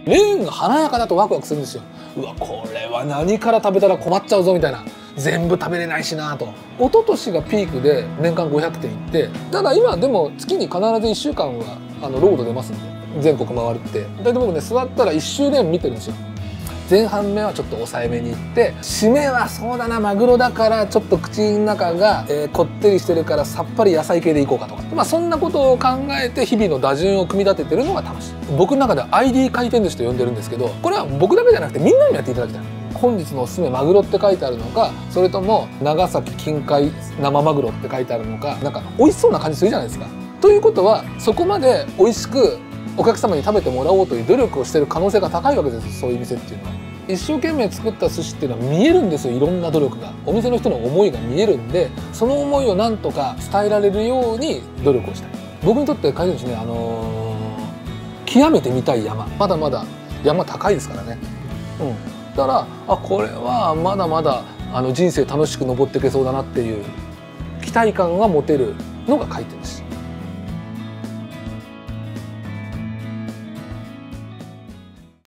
レーンが華やかだとワクワクするんですよ。うわ、これは何から食べたら困っちゃうぞみたいな、全部食べれないしなと。一昨年がピークで年間500店行って、ただ今でも月に必ず1週間はロード出ますんで、全国回るって。大体僕ね、座ったら1周年見てるんですよ。前半目はちょっと抑えめにいって、締めはそうだな、マグロだからちょっと口の中が、こってりしてるからさっぱり野菜系でいこうかとか、まあそんなことを考えて日々の打順を組み立ててるのが楽しい。僕の中では ID 回転寿司と呼んでるんですけど、これは僕だけじゃなくてみんなにもやっていただきたい。本日のおすすめマグロって書いてあるのか、それとも長崎近海生マグロって書いてあるのか、なんか美味しそうな感じするじゃないですか。ということはそこまで美味しくお客様に食べてもらおうという努力をしている可能性が高いわけですよ、そういう店っていうのは。一生懸命作った寿司っていうのは見えるんですよ、いろんな努力が。お店の人の思いが見えるんで、その思いをなんとか伝えられるように努力をしたい。僕にとって回転寿司ね、極めて見たい山、まだまだ山高いですからね。だからこれはまだまだ人生楽しく登っていけそうだなっていう期待感が持てるのが回転寿司。